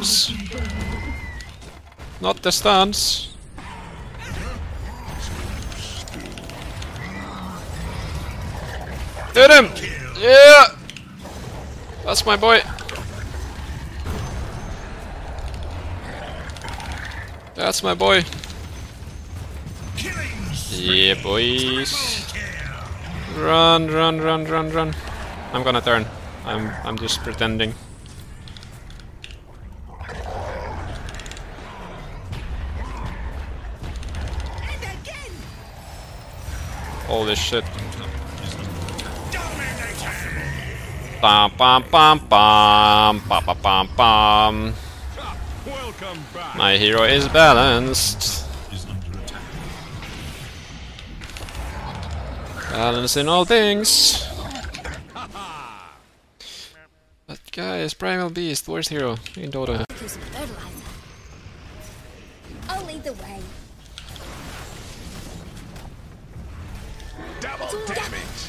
stuns. Not the stuns. Hit him! Yeah! That's my boy. That's my boy. Yeah, boys. Run, run, run, run, run. I'm gonna turn. I'm just pretending. Holy shit. Pam pam pam pam pam pam pam pam. My hero is balanced. Balance in all things. But guys, Primal Beast, worst hero in Dota. I'll lead the way. Double damage.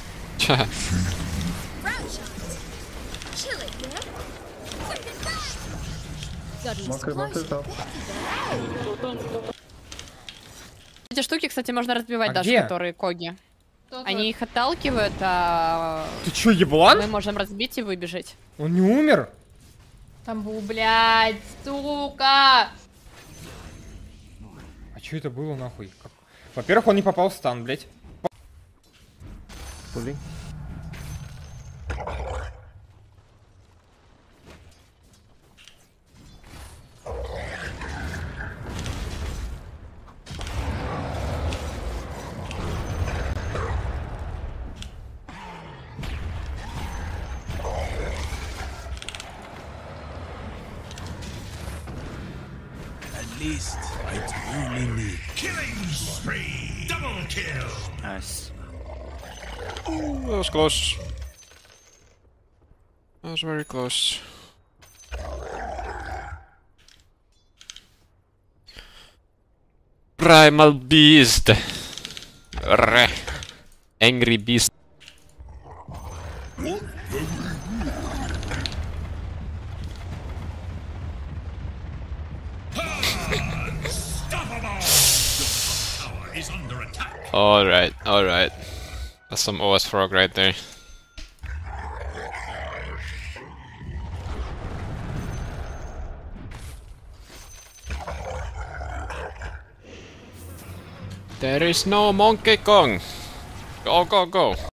Round shot. Chill it, yeah? Quick and fast. Эти штуки, кстати, можно разбивать даже, где? которые коги. Они их отталкивают, а Ты чё, еблан? мы можем разбить и выбежать. Он не умер? Тамбу, блядь, сука! А чё это было нахуй? Как? Во-первых, он не попал в стан, блядь. At least I truly need. Killing spree. Double kill. Nice. Ooh, that was close. That was very close. Primal Beast. Angry Beast. Alright, alright. That's some OS frog right there. There is no Monkey Kong. Go, go, go.